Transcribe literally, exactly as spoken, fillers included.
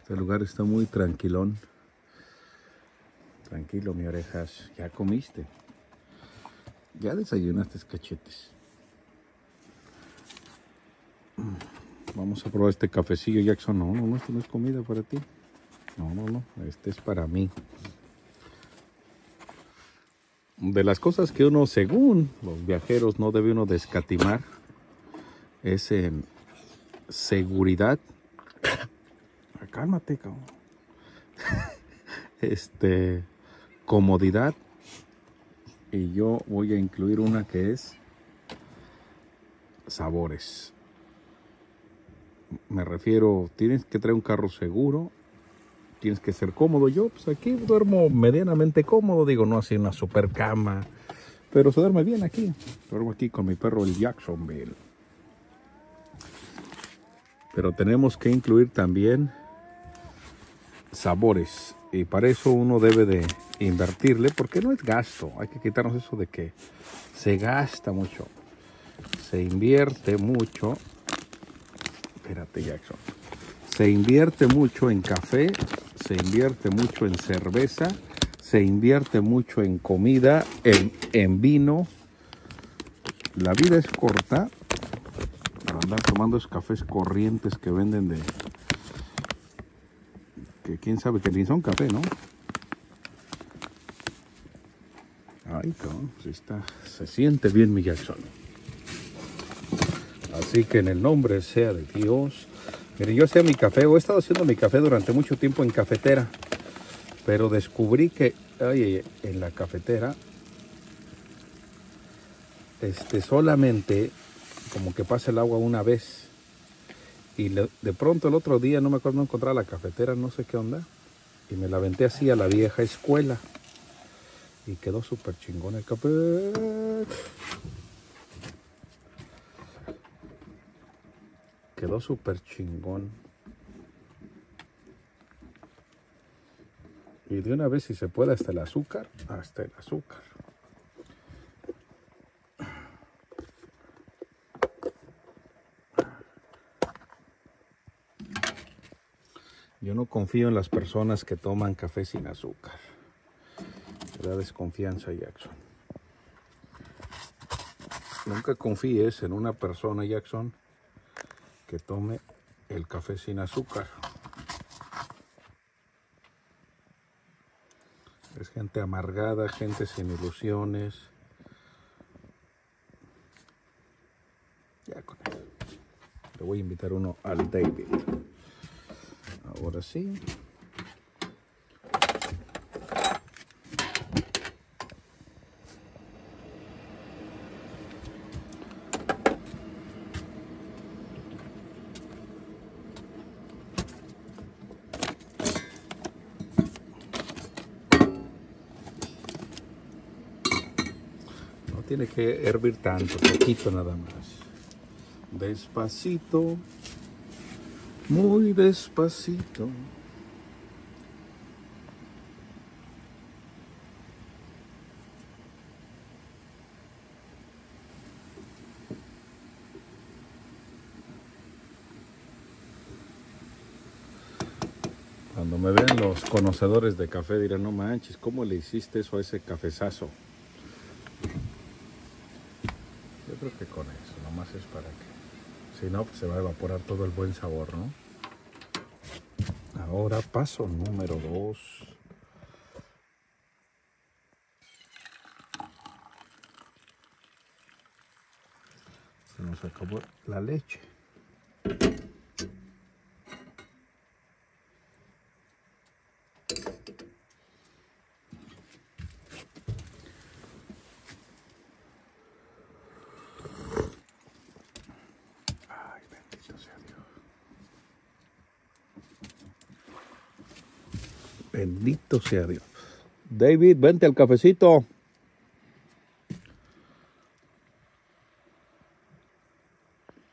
Este lugar está muy tranquilón. Tranquilo, mi orejas. ¿Ya comiste? ¿Ya desayunaste, cachetes? Vamos a probar este cafecillo, Jackson. No, no, no, esto no es comida para ti. No, no, no. Este es para mí. De las cosas que uno, según los viajeros, no debe uno de escatimar es en seguridad. Cálmate, cabrón. Este, comodidad. Y yo voy a incluir una que es sabores. Me refiero, tienes que traer un carro seguro, tienes que ser cómodo. Yo pues aquí duermo medianamente cómodo, digo, no así una super cama, pero se duerme bien aquí. Duermo aquí con mi perro el Jacksonville. Pero tenemos que incluir también sabores, y para eso uno debe de invertirle, porque no es gasto. Hay que quitarnos eso de que se gasta mucho, se invierte mucho. Espérate, Jackson. Se invierte mucho en café, se invierte mucho en cerveza, se invierte mucho en comida, en, en vino. La vida es corta para andar tomando esos cafés corrientes que venden de... que quién sabe que ni son café, ¿no? Ay, cabrón, pues está, se siente bien, mi Jackson. Así que en el nombre sea de Dios. Miren, yo hacía mi café, o he estado haciendo mi café durante mucho tiempo en cafetera, pero descubrí que ay, en la cafetera este, solamente como que pasa el agua una vez, y le, de pronto el otro día no me acuerdo, no encontraba la cafetera, no sé qué onda, y me la aventé así a la vieja escuela y quedó súper chingón el café. Quedó súper chingón. Y de una vez, si se puede, hasta el azúcar. Hasta el azúcar. Yo no confío en las personas que toman café sin azúcar. Me da desconfianza, Jackson. Nunca confíes en una persona, Jackson, que tome el café sin azúcar. Es gente amargada, gente sin ilusiones. Ya con eso. Le voy a invitar uno al David. Ahora sí. Tiene que hervir tanto, poquito nada más. Despacito, muy despacito. Cuando me vean los conocedores de café dirán, no manches, ¿cómo le hiciste eso a ese cafezazo? Yo creo que con eso, nomás es para que, si no, pues se va a evaporar todo el buen sabor, ¿no? Ahora paso número dos. Se nos acabó la leche. Bendito sea Dios. David, vente al cafecito.